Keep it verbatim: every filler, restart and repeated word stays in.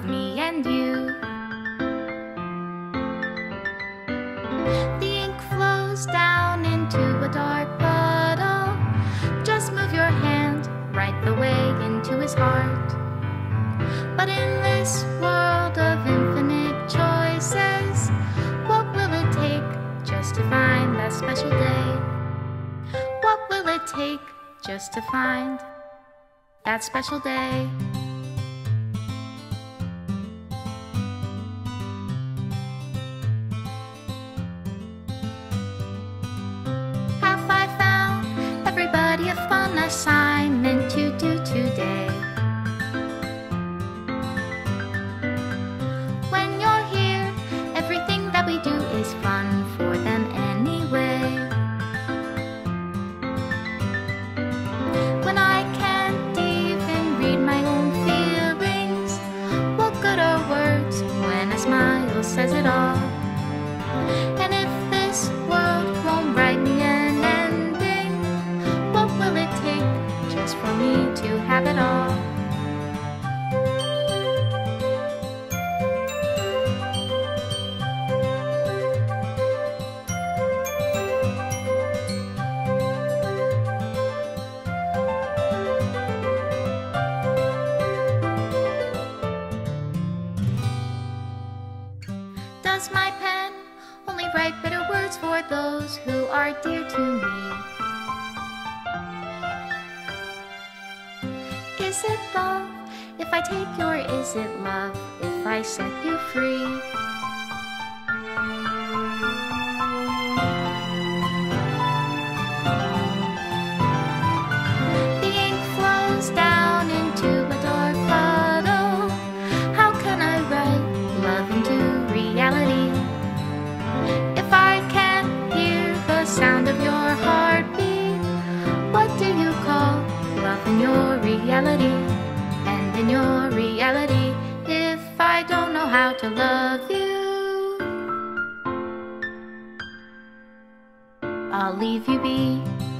of me and you. The ink flows down into a dark puddle. Just move your hand right the way into his heart. But in this world of infinite choices, what will it take just to find that special day? What will it take just to find that special day? Have I found everybody a fun assignment to do today? When you're here, everything that we do is fun for them anyway. When I can't even read my own feelings, what good are words when a smile says it all? And if this world won't write me an ending, what will it take just for me to have it all? Does my pen only write bitter words for those who are dear to me? Is it love if I take you, or is it love if I set you free? The ink flows down into a dark puddle. How can I write love into reality? If I can't hear the sound of your heartbeat, what do you call love in your reality? And in your reality, if I don't know how to love you, I'll leave you be.